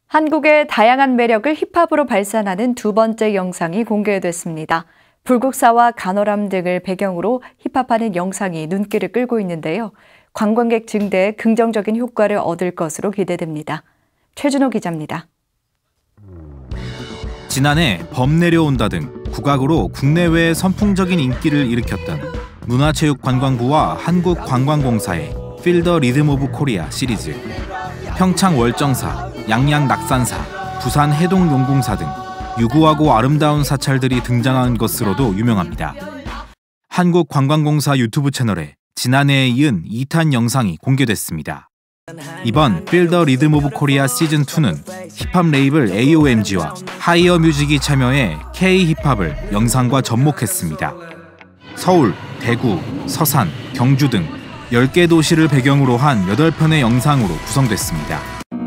한국의 다양한 매력을 힙합으로 발산하는 두 번째 영상이 공개됐습니다. 불국사와 간호람 등을 배경으로 힙합하는 영상이 눈길을 끌고 있는데요. 관광객 증대에 긍정적인 효과를 얻을 것으로 기대됩니다. 최준호 기자입니다. 지난해 범 내려온다 등 국악으로 국내외에 선풍적인 인기를 일으켰던 문화체육관광부와 한국관광공사의 Feel the Rhythm of Korea 시리즈, 평창 월정사, 양양 낙산사, 부산 해동용궁사 등 유구하고 아름다운 사찰들이 등장한 것으로도 유명합니다. 한국관광공사 유튜브 채널에 지난해에 이은 2탄 영상이 공개됐습니다. 이번 Feel the Rhythm of Korea 시즌2는 힙합 레이블 AOMG와 하이어 뮤직이 참여해 K-힙합을 영상과 접목했습니다. 서울, 대구, 서산, 경주 등 10개 도시를 배경으로 한 8편의 영상으로 구성됐습니다.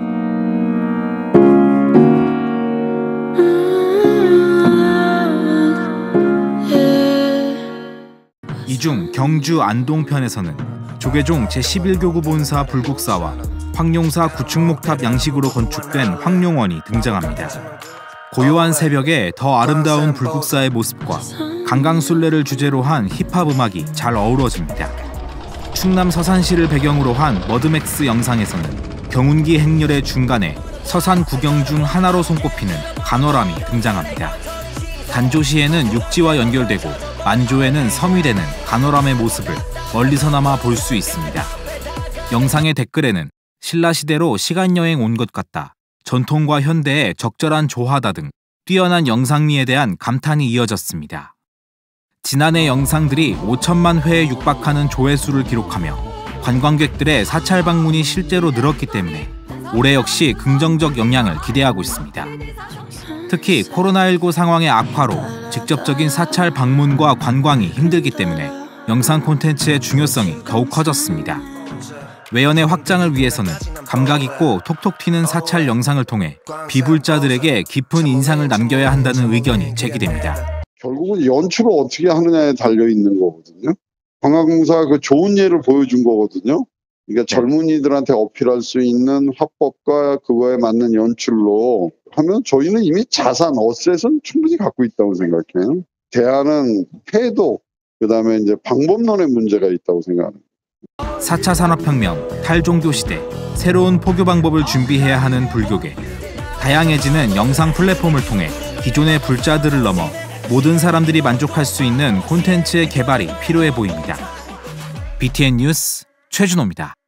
이 중 경주 안동편에서는 조계종 제11교구 본사 불국사와 황룡사 구축목탑 양식으로 건축된 황룡원이 등장합니다. 고요한 새벽에 더 아름다운 불국사의 모습과 강강술래를 주제로 한 힙합 음악이 잘 어우러집니다. 충남 서산시를 배경으로 한 머드맥스 영상에서는 경운기 행렬의 중간에 서산 구경 중 하나로 손꼽히는 간호람이 등장합니다. 단조시에는 육지와 연결되고 만조에는 섬이 되는 간호람의 모습을 멀리서나마 볼 수 있습니다. 영상의 댓글에는 신라시대로 시간여행 온 것 같다, 전통과 현대의 적절한 조화다 등 뛰어난 영상미에 대한 감탄이 이어졌습니다. 지난해 영상들이 5천만 회에 육박하는 조회수를 기록하며 관광객들의 사찰 방문이 실제로 늘었기 때문에 올해 역시 긍정적 영향을 기대하고 있습니다. 특히 코로나19 상황의 악화로 직접적인 사찰 방문과 관광이 힘들기 때문에 영상 콘텐츠의 중요성이 더욱 커졌습니다. 외연의 확장을 위해서는 감각 있고 톡톡 튀는 사찰 영상을 통해 비불자들에게 깊은 인상을 남겨야 한다는 의견이 제기됩니다. 결국은 연출을 어떻게 하느냐에 달려있는 거거든요. 관광공사가 그 좋은 예를 보여준 거거든요. 그러니까 젊은이들한테 어필할 수 있는 화법과 그거에 맞는 연출로 하면 저희는 이미 자산, 어셋은 충분히 갖고 있다고 생각해요. 대안은 태도, 그다음에 이제 방법론의 문제가 있다고 생각합니다. 4차 산업혁명, 탈종교 시대, 새로운 포교 방법을 준비해야 하는 불교계. 다양해지는 영상 플랫폼을 통해 기존의 불자들을 넘어 모든 사람들이 만족할 수 있는 콘텐츠의 개발이 필요해 보입니다. BTN 뉴스 최준호입니다.